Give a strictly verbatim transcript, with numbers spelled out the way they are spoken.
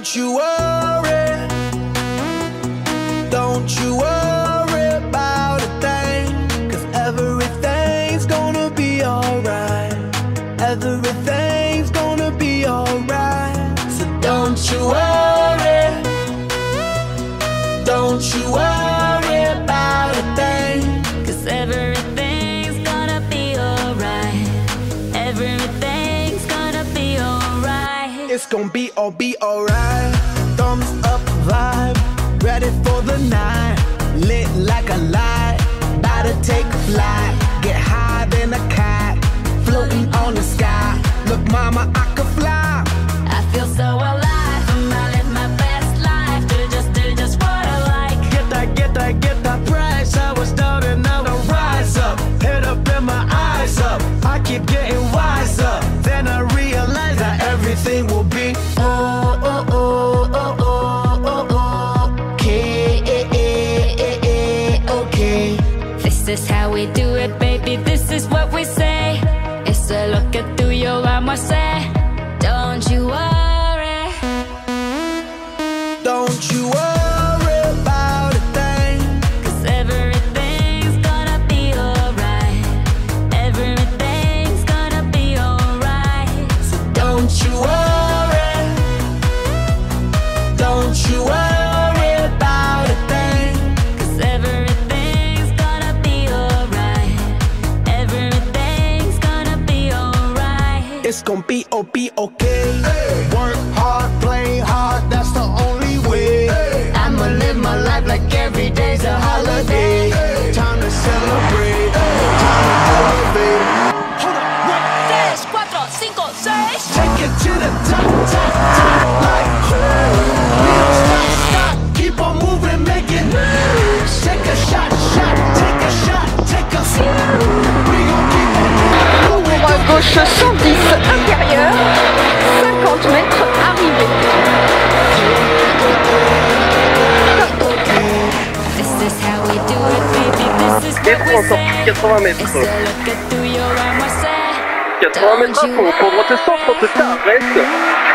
Don't you worry, don't you worry about a thing, 'cause everything's gonna be alright. Everything's gonna be alright. So don't you worry, don't you worry about a thing, 'cause everything's gonna be alright. Everything's gonna be alright. it's gonna be all be alright. Thumbs up vibe, ready for the night. Lit like a light, about to take flight. Get higher than a cat, floating on the sky. Look mama, I could fly. I feel so alive, I'm gonna live my best life. Do just, do just what I like. Get that, get that, get that price. I was down and now I rise up. Head up and my eyes up, I keep getting wiser. Then I realize that everything will be oh, oh, oh, oh, oh, oh, oh. Okay, okay. This is how we do it, baby, this is what we say. It's a look at through your arm, I say. Don't you worry, Don't you worry about a thing, 'cause everything's gonna be alright. Everything's gonna be alright. so don't you worry, don't you worry about a thing. 'Cause everything's gonna be alright. Everything's gonna be alright. It's gonna be oh be okay. Work hard, play hard, that's the only way. I'ma live my life like every day's a holiday. Time to celebrate, time to elevate. Hold up, wait. Tres, cuatro, cinco, seis. Take it to the top, top, top, like we don't stop, stop. Keep on moving, making moves. Take a shot, shot, take a shot, take a we gon' keep on moving. Pour gauche cent dix, intérieur, cinquante mètres, arrivée. This is how we do it, baby, this is what we say. quatre-vingts mètres. It's a look at through your arm, I say. quatre-vingts mètres à fond, prendre tes centres, te ça, reste.